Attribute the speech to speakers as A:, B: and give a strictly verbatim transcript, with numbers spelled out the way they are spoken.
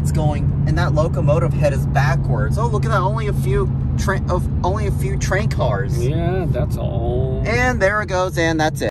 A: it's going, and that locomotive head is backwards. Oh, look at that! Only a few train of only a few train cars.
B: Yeah, that's all.
A: And there it goes, and that's it.